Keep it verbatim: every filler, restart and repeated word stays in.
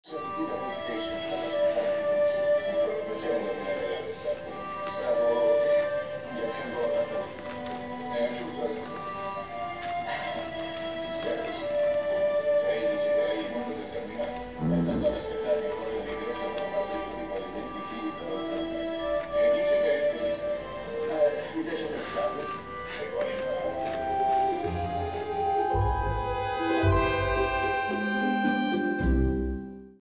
Sentita PlayStation dalla città di pensiero, mi sto facendo